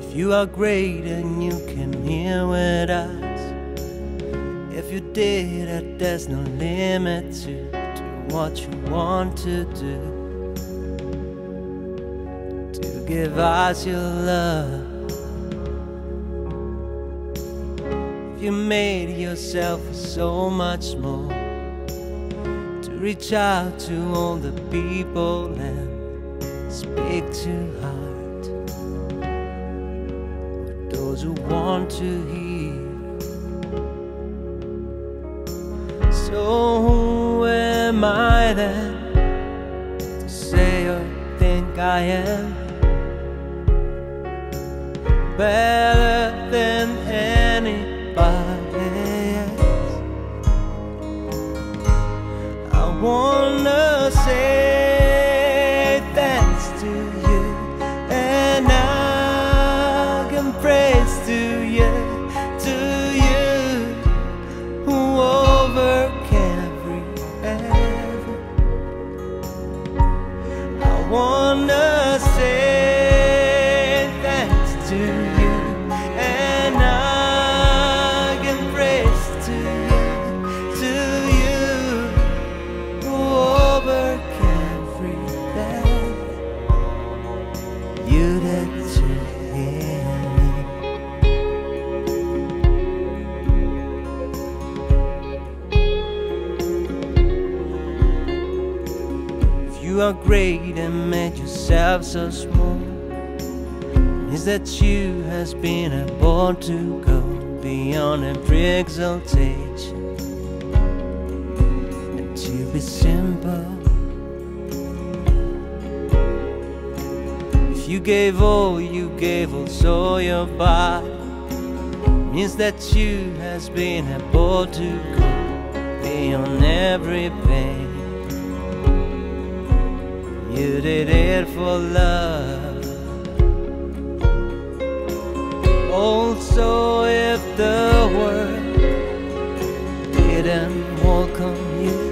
You are great and you can hear with us. If you did it, there's no limit to what you want to do. To give us your love. You made yourself so much more. To reach out to all the people and speak to heart. Those who want to hear. So who am I then to say or think I am better than anybody else? I wanna say thanks to you, and I can praise to you, who overcame every ever. I wanna say thanks to you, and I can praise to you, who overcame every death. You did to hear me. You are great and made yourself so small. Is that you has been able to go beyond every exaltation and to be simple. If you gave all, you gave also your body. Means that you has been able to go beyond every pain. You did it for love. Also, if the world didn't welcome you,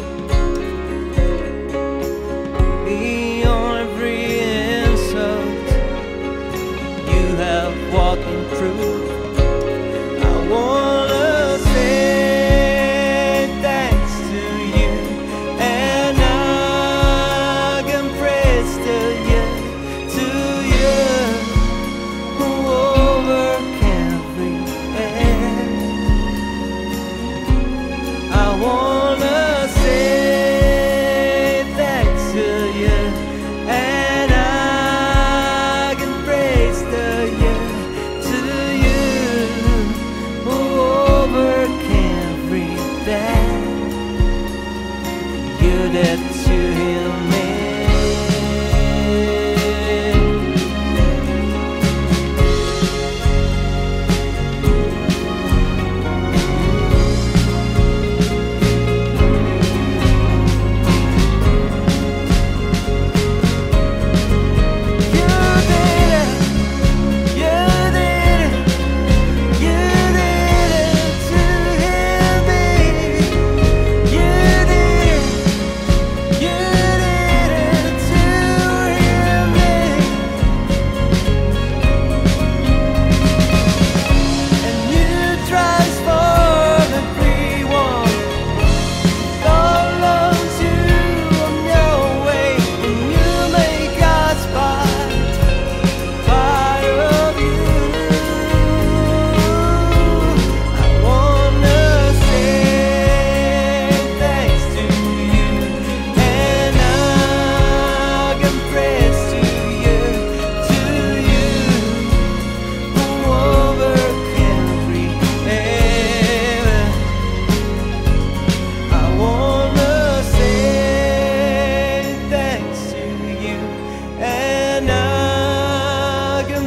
beyond every insult, you have walking through. I wanna say thanks to you, and I can praise to you, who overcame every end. I wanna say thanks to you, and I can praise to you, who overcame every death. You did to heal me.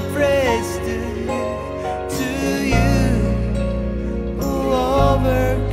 To you, who overcame.